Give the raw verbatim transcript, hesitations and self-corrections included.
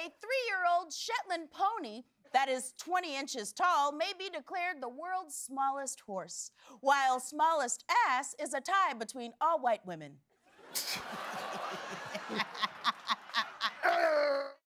a three-year-old Shetland pony that is twenty inches tall may be declared the world's smallest horse, while smallest ass is a tie between all white women.